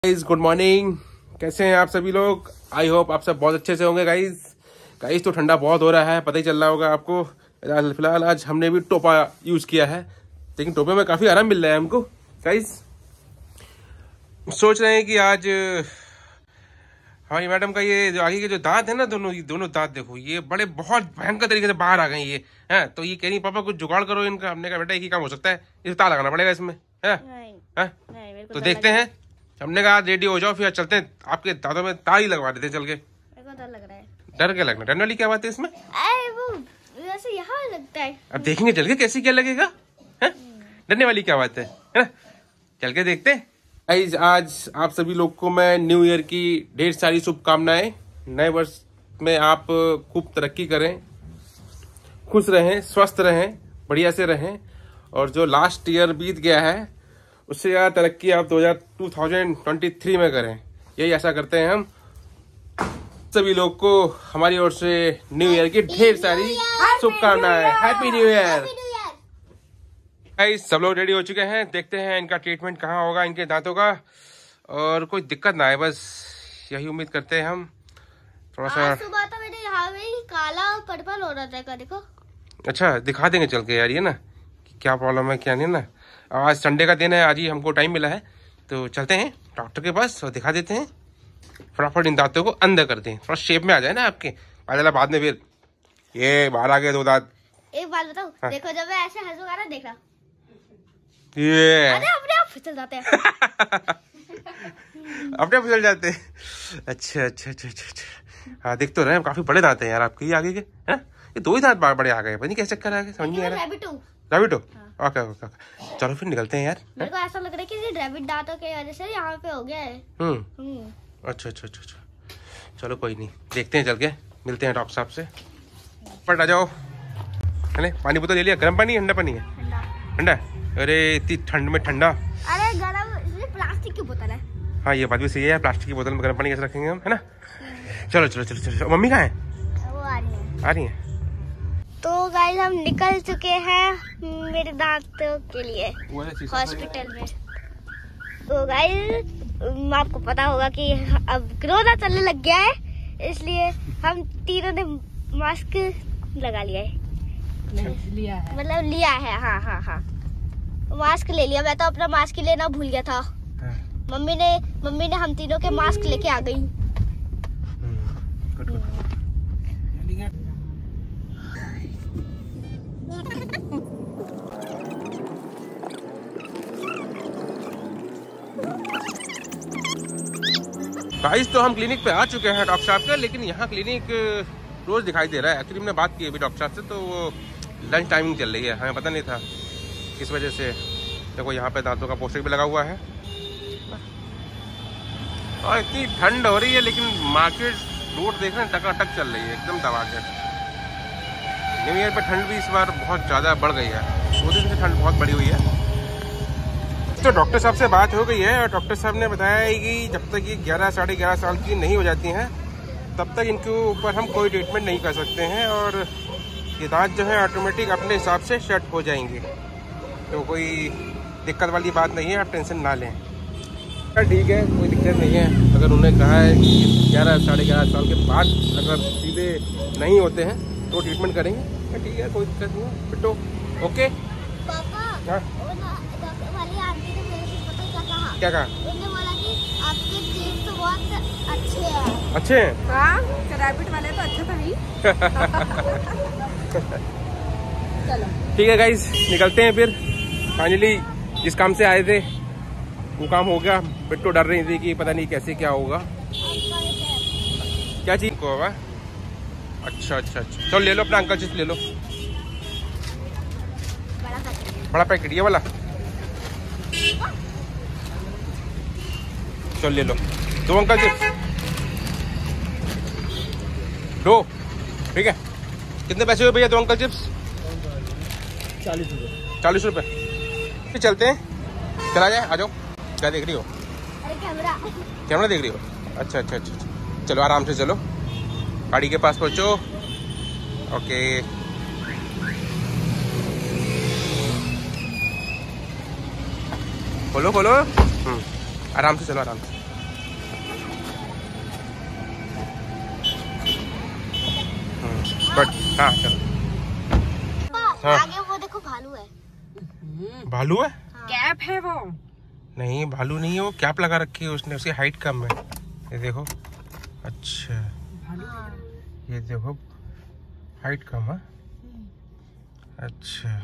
Guys good morning. कैसे हैं आप सभी लोग? आई होप आप सब बहुत अच्छे से होंगे। गाइस तो ठंडा बहुत हो रहा है, पता ही चल रहा होगा आपको। फिलहाल आज हमने भी टोपा यूज किया है, लेकिन टोपे में काफी आराम मिल रहा है हमको। गाइस सोच रहे हैं कि आज हमारी मैडम का ये जो आगे के जो दांत है ना, दोनों दांत देखो, ये बड़े बहुत भयंकर तरीके से बाहर आ गए ये हैं। तो ये कह रही पापा कुछ जुगाड़ करो इनका। हमने कहा बेटा एक ही काम हो सकता है, इसे ताला लगाना पड़ेगा इसमें, है? तो देखते हैं। हमने कहा रेडी हो जाओ, फिर चलते हैं आपके दांतों में तार ही लगवा देते हैं चल के। मेरे को डर लग रहा है। डर क्या लगना? डरने वाली क्या बात है इसमें? वो वैसे यहाँ लगता है। अब देखेंगे चल के कैसे क्या लगेगा, है? डरने वाली क्या बात है ना? चल के देखते हैं। गाइस आज आप सभी लोग को मैं न्यू ईयर की ढेर सारी शुभकामनाएं। नए वर्ष में आप खूब तरक्की करें, खुश रहें, स्वस्थ रहें, बढ़िया से रहें, और जो लास्ट ईयर बीत गया है उससे ज़्यादा तरक्की आप 2023 में करें, यही आशा करते हैं हम। सभी लोग को हमारी ओर से न्यू ईयर की ढेर सारी शुभकामनाएं। Happy new year. गाइस सब लोग रेडी हो चुके हैं, देखते हैं इनका ट्रीटमेंट कहाँ होगा इनके दांतों का, और कोई दिक्कत ना आए, बस यही उम्मीद करते हैं हम। थोड़ा सा सुबह तो मेरे यहाँ में काला और पर्पल हो रहा था, देखो। अच्छा दिखा देंगे चल के यार, ये ना कि क्या प्रॉब्लम है क्या नहीं ना। आज संडे का दिन है, आज ही हमको टाइम मिला है, तो चलते हैं डॉक्टर के पास और दिखा देते हैं। फटाफट इन दांतों को अंदर कर दें, थोड़ा शेप में आ जाए ना आपके, बाद में फिर ये बाहर आ गए दो दांत। एक बात बताओ, हाँ। देखो जब मैं ऐसे हंसूंगा ना, देखना ये अरे अपने आप फिसल जाते हैं। अपने आप फिसल जाते हैं। अच्छा। हाँ दिख तो रहे हैं, काफी बड़े दांत हैं यार आपके, ये आगे के है। ये दो ही दांत बड़े आ गए, पता नहीं कैसे चक्कर आ गए, समझ नहीं आ रहा। रैबिट हो? ओके चलो फिर निकलते हैं यार। मेरे को ऐसा लग रहा है कि ये रैबिट दांतों की वजह से यहाँ पे हो गया है। अच्छा चलो कोई नहीं, देखते हैं चल के, मिलते हैं डॉक्टर साहब से। पट आ जाओ। है पानी बोतल ले लिया? गर्म पानी ठंडा पानी है? ठंडा। अरे इतनी ठंड में ठंडा। अरे गरम, ये प्लास्टिक की बोतल है। हाँ ये बात भी सही है, प्लास्टिक की बोतल में गर्म पानी कैसे रखेंगे हम, है ना? चलो। मम्मी कहाँ है? वो आ रही है। तो गाइस हम निकल चुके हैं मेरे दांतों के लिए हॉस्पिटल में। तो गाइस आपको पता होगा कि अब कोरोना चलने लग गया है, इसलिए हम तीनों ने मास्क लगा लिया है। मतलब लिया है। हाँ मास्क ले लिया। मैं तो अपना मास्क ही लेना भूल गया था। मम्मी ने हम तीनों के मास्क लेके आ गई। गाइस तो हम क्लिनिक पे आ चुके हैं डॉक्टर साहब के, लेकिन यहाँ क्लिनिक रोज दिखाई दे रहा है। एक्चुअली हमने बात की अभी डॉक्टर साहब से, तो वो लंच टाइमिंग चल रही है, हमें पता नहीं था इस वजह से। देखो यहाँ पे दांतों का पोस्टर भी लगा हुआ है, और इतनी ठंड हो रही है, लेकिन मार्केट रोड देख रहे हैं टकाटक चल रही है एकदम दबा के। न्यू ईयर पे ठंड भी इस बार बहुत ज़्यादा बढ़ गई है, 2 दिन से ठंड बहुत बढ़ी हुई है। तो डॉक्टर साहब से बात हो गई है, और डॉक्टर साहब ने बताया कि जब तक ये 11 साढ़े 11 साल की नहीं हो जाती हैं, तब तक इनके ऊपर हम कोई ट्रीटमेंट नहीं कर सकते हैं, और ये दांत जो है ऑटोमेटिक अपने हिसाब से सेट हो जाएंगे। तो कोई दिक्कत वाली बात नहीं है, आप टेंशन ना लें। ठीक है, कोई दिक्कत नहीं है। अगर उन्होंने कहा है कि 11 साढ़े 11 साल के बाद अगर सीधे नहीं होते हैं तो ट्रीटमेंट करेंगे, तो ठीक है, कोई दिक्कत नहीं है। बिट्टो ओके। पापा, वाली आंटी ने मेरे से पता क्या कहा? क्या कहा? उन्होंने बोला कि आपके टीथ तो बहुत अच्छे हैं। हाँ, रैबिट वाले तो अच्छा था ही। चलो ठीक है गाइस, निकलते हैं फिर। फाइनली जिस काम से आए थे वो काम हो गया। बिट्टो डर रही थी कि पता नहीं कैसे क्या होगा, क्या चीज को होगा। अच्छा चलो ले लो अपना अंकल चिप्स ले लो, बड़ा पैकेट ये वाला, चलो ले लो 2 अंकल चिप्स, 2। ठीक है, कितने पैसे हुए भैया 2 अंकल चिप्स? 40 रुपये। चलते हैं, चला जाए, आ जाओ। क्या देख रही हो? अरे कैमरा देख रही हो? अच्छा चलो आराम से चलो, गाड़ी के पास पहुंचो। ओके खोलो आराम से चलो, आराम से। बट हाँ चलो। हाँ। आगे वो देखो भालू है। भालू है? कैप है वो। नहीं भालू नहीं है, वो कैप लगा रखी है उसने, उसकी हाइट कम है। ये देखो। अच्छा ये देखो हाइट कम है। अच्छा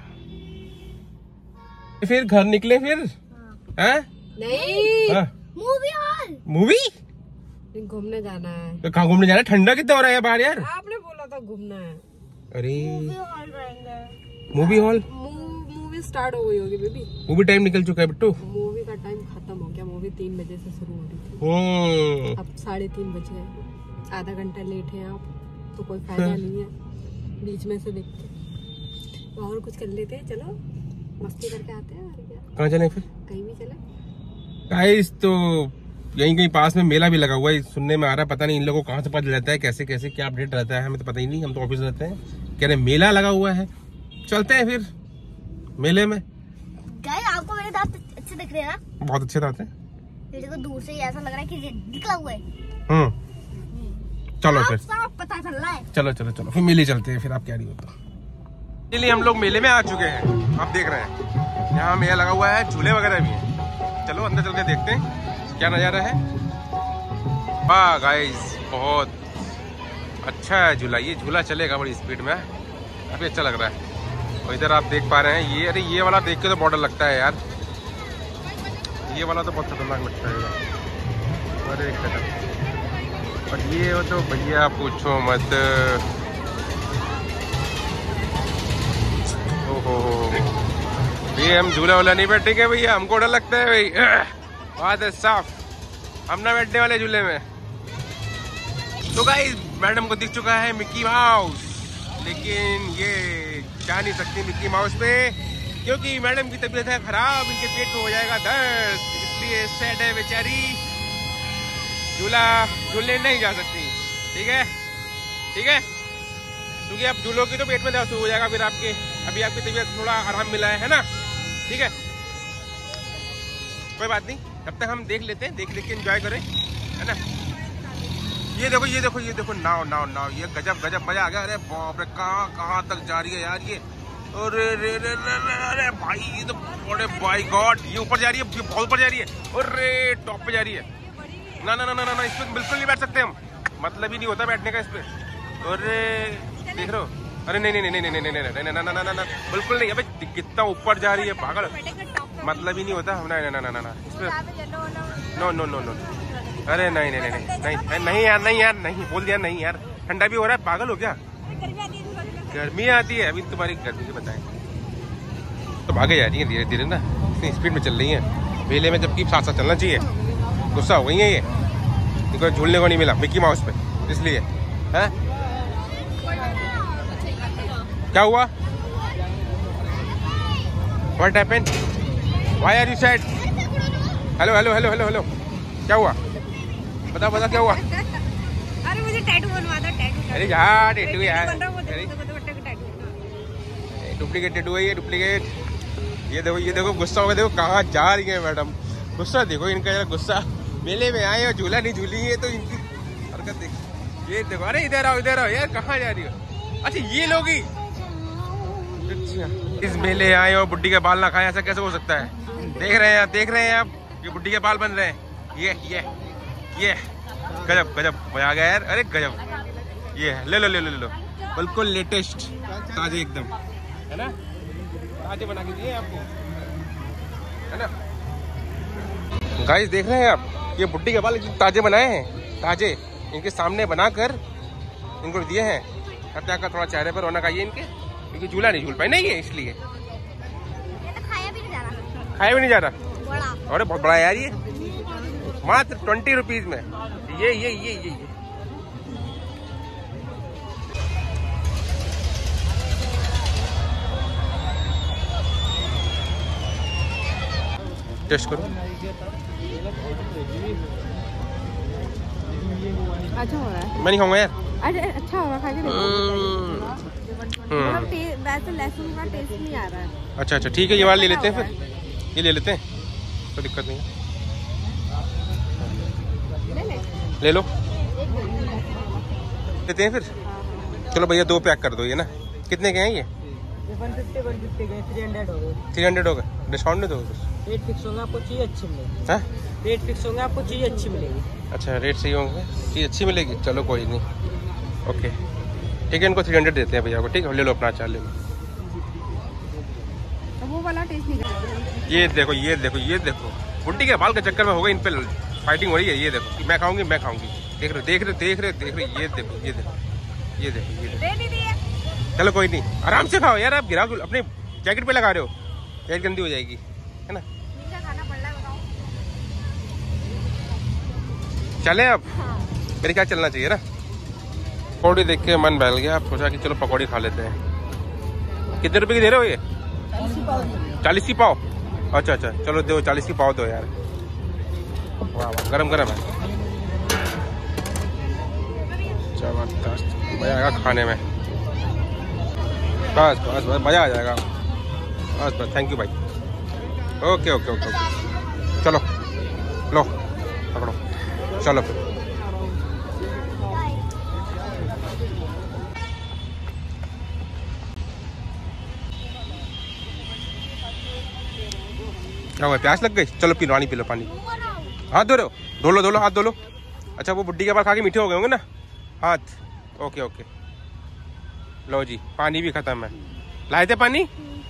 फिर घर निकले फिर? हैं? नहीं हाँ। Movie hall. मूवी? घूमने जाना है। तो कहाँ घूमने जाना है? ठंडा कितना हो रहा है बाहर यार। आपने बोला था घूमना है। अरे हॉल रहेंगे। Movie hall? मूवी स्टार्ट हो गई होगी बेबी। मूवी टाइम निकल चुका है बिट्टू। मूवी का टाइम खत्म हो गया। मूवी 3 बजे से शुरू हो रही थी, अब 3:30 बज गए। आधा घंटा लेट है आप तो कोई फायदा नहीं है। बीच में से देखते और कुछ कर लेते हैं। चलो मस्ती करके आते हैं। और क्या कहाँ चले फिर? कहीं भी चले। गाइस तो यहीं कहीं पास में मेला भी लगा हुआ है, सुनने में आ रहा है। पता नहीं इन लोगों को कहाँ से पता रहता है, कैसे कैसे क्या अपडेट रहता है, हमें तो पता ही नहीं। हम तो ऑफिस रहते हैं, कह रहे मेला लगा हुआ है, चलते हैं फिर मेले में। गाइस आपको मेरे दांत अच्छे दिख रहे हैं ना? बहुत अच्छे दांत हैं। ये देखो दूर से ही ऐसा लग रहा है कि ये निकला हुआ है। चलो फिर साफ पता चल रहा है। चलो चलो चलो फिर मेले चलते हैं। फिर आप क्या नहीं होता। इसलिए हम लोग मेले में आ चुके हैं, आप देख रहे हैं यहाँ मेला लगा हुआ है, झूले वगैरह भी हैं। चलो अंदर चल के देखते हैं क्या नजारा है। वाह गाइस बहुत अच्छा है झूला। ये झूला चलेगा बड़ी स्पीड में, काफी अच्छा लग रहा है। और इधर आप देख पा रहे हैं ये, अरे ये वाला देख के तो बॉर्डर लगता है यार। ये वाला तो बहुत खतरनाक लगता है। अरे और ये हो तो भैया पूछो मत। ओहो ये हम झूला वाला नहीं बैठेंगे भैया, हमको डर लगता है भाई। बात है साफ, हम ना बैठने वाले झूले में। तो गाइस मैडम को दिख चुका है मिक्की माउस, लेकिन ये जा नहीं सकती मिक्की माउस पे क्योंकि मैडम की तबीयत है खराब, इनके पेट में हो जाएगा दर्द, इसलिए सैड है बेचारी, झूलने नहीं जा सकती। ठीक है ठीक है, क्योंकि आप झूलोगी तो पेट में दर्द हो जाएगा फिर आपके। अभी आपकी तबीयत थोड़ा आराम मिला है ना, ठीक है कोई बात नहीं। तब तक हम देख लेते हैं, देख के एंजॉय करें, है ना। ये देखो ये देखो ये देखो नाव नाव नाव, ये गजब गजब मजा आ गया। अरे बाप रे कहाँ तक जा रही है यार ये। अरे रे रे रे भाई ये तो बड़े बाय गॉड, ये ऊपर जा रही है, ये बहुत ऊपर जा रही है। अरे टॉप पे जा रही है। ना ना ना ना ना इस पे बिल्कुल नहीं बैठ सकते हम, मतलब ही नहीं होता बैठने का इस पे। अरे देख रहे हो, अरे नहीं नहीं नहीं नहीं नहीं नहीं नहीं ना ना ना ना बिल्कुल नहीं। अबे कितना ऊपर जा रही है पागल, मतलब ही नहीं होता। ना ना ना ना ना इस पे नो नो नो नो। अरे नहीं नहीं नहीं नहीं नहीं यार, नहीं यार, नहीं बोल दिया नहीं यार। ठंडा भी हो रहा है, पागल हो क्या? गर्मी आती है अभी तुम्हारी, गर्मी से बताएं तो भागे जा रही है धीरे धीरे ना, इतनी स्पीड में चल रही है मेले में, जबकि साथ साथ चलना चाहिए। गुस्सा हो गई है ये, इनको झूलने को नहीं मिला मिक्की माउस पे, इसलिए है। क्या हुआ? What happened? Why are you sad? Hello hello hello hello hello, क्या हुआ? बता बता क्या हुआ? अरे मुझे टैटू बनवा दो। टैटू अरे यार टैटू यार, टैटू डुप्लीकेट टैटू है ये, डुप्लीकेट। ये देखो गुस्सा हो गया, देखो कहाँ जा रही है मैडम। गुस्सा देखो इनका यार, गुस्सा। मेले में आए और झूला नहीं झूली है तो इनकी हरकत देखो। ये देखो, अरे इधर आओ यार, कहाँ जा रही हो? अच्छा ये लोग ही, अच्छा इस मेले आए और बुड्ढी के बाल ना खाए, ऐसा कैसे हो सकता है? देख रहे हैं आप ये बुड्ढी के बाल बन रहे हैं। ये गजब गजब मजा आ गया यार। अरे गजब, ये ले लो ले लो ले लो, बिल्कुल लेटेस्ट ताजे एकदम, है ना, ताजे बना के दिए आपको, है ना। गाइस देख रहे हैं आप, ये बुड्ढी के बाल ताजे बनाए हैं, ताजे इनके सामने बनाकर इनको दिए हैं। हत्या का थोड़ा चेहरे पर रौनक आई है इनके, क्योंकि झूला नहीं झूल पाए नहीं है, इसलिए खाया भी नहीं जा रहा। अरे बहुत बड़ा यार ये, मात्र 20 रुपीज में। ये टेस्ट करो। अच्छा हो रहा है। मैं नहीं खाऊंगा यार। अरे अच्छा होगा, खा के वैसे लहसुन का टेस्ट नहीं आ रहा है। अच्छा ठीक है, ये वाला ले लेते हैं फिर, ये ले लेते हैं, कोई दिक्कत नहीं है। ले लो, लेते हैं फिर, चलो भैया 2 पैक कर दो ये ना। कितने के हैं ये? 150 के 300 हो गए। 300 हो गए। डिस्काउंट नहीं दोगे? रेट फिक्स होंगे, आपको चीज अच्छी मिलेगी। हाँ रेट फिक्स होंगे, आपको चीज अच्छी मिलेगी। अच्छा रेट सही होंगे, चीज़ अच्छी मिलेगी। चलो कोई नहीं, ओके ठीक है। इनको 300 देते हैं भैया को। ठीक है ले लो अपना अचार ले लो। वो वाला टेस्ट नहीं। ये देखो ये देखो ये देखो, बुड्ढी के बाल के चक्कर में हो गई इन पे फाइटिंग हो रही है। ये देखो मैं खाऊंगी मैं खाऊंगी। देख रहे देख रहे देख रहे देख रहे। ये देखो ये देखो ये देखो ये देखो। चलो कोई नहीं, आराम से खाओ यार। आप गिरा अपने जैकेट पे लगा रहे हो, जैकेट गंदी हो जाएगी है ना। चले अब मेरे क्या चलना चाहिए ना। पकौड़ी देख के मन बहल गया। आप सोचा कि चलो पकौड़ी खा लेते हैं। कितने रुपए की दे रहे हो ये? 40 की पाव। अच्छा अच्छा चलो दो 40 की पाव दो यार। वाह वाह गरम गरम है, जबरदस्त मजा आएगा खाने में। बस बस बस मजा आ जाएगा। बस बस थैंक यू भाई। ओके ओके ओके ओके चलो लो पकड़ो चलो फिर। क्या हुआ, प्यास लग गई? चलो पी लो पानी, पी लो पानी। हाथ धो रहे हो? धो लो हाथ धो लो। अच्छा वो बुड्ढी के बाल खा के मीठे हो गए होंगे ना हाथ। ओके ओके लो जी पानी भी खत्म है। लाए थे पानी?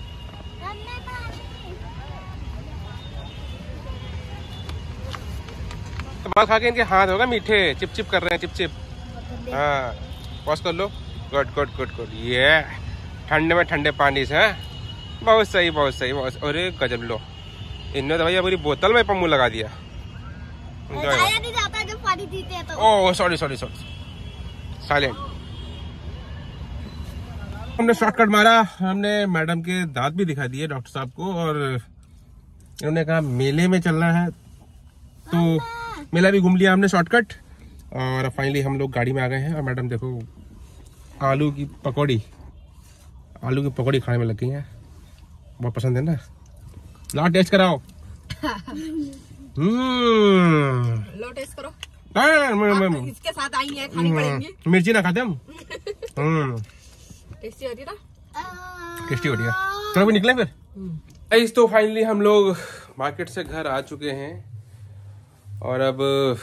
बाल खा के इनके हाथ होगा मीठे, चिप चिप कर रहे हैं चिप चिप। हाँ वॉश कर लो। Good good good good. ये ठंडे में ठंडे पानी से बहुत सही बहुत सही बहुत। अरे गजब लो, इनने तो भैया पूरी बोतल में पम्मू लगा दिया। नहीं जाता जब पानी पीते हैं तो। Oh sorry sorry sorry silent. हमने शॉर्टकट मारा। हमने मैडम के दांत भी दिखा दिए डॉक्टर साहब को, और इन्होंने कहा मेले में चलना है तो मेला भी घूम लिया हमने शॉर्टकट। और फाइनली हम लोग गाड़ी में आ गए हैं। और मैडम देखो आलू की पकौड़ी खाने में लग गई हैं। बहुत पसंद है ना। ला टेस्ट कराओ। लो टेस्ट करो। इसके साथ आई है, खानी पड़ेंगी। मिर्ची ना खाते हम। टेस्टी हो रही है ना? टेस्टी हो रही है। चलो भी निकले फिर। तो फाइनली हम लोग मार्केट से घर आ चुके हैं, और अब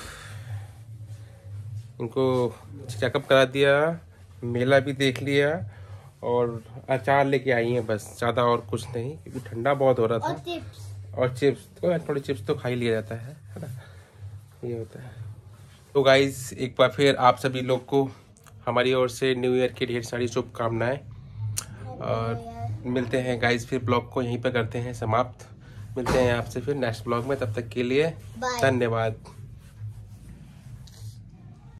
इनको चेकअप करा दिया, मेला भी देख लिया, और अचार लेके आई हैं बस, ज़्यादा और कुछ नहीं, क्योंकि ठंडा बहुत हो रहा था। और चिप्स तो थोड़ी चिप्स तो खा ही लिया जाता है ना, ये होता है। तो गाइज एक बार फिर आप सभी लोग को हमारी ओर से न्यू ईयर की ढेर सारी शुभकामनाएं। और मिलते हैं गाइज फिर ब्लॉग को यहीं पर करते हैं समाप्त। मिलते हैं आपसे फिर नेक्स्ट ब्लॉग में, तब तक के लिए धन्यवाद।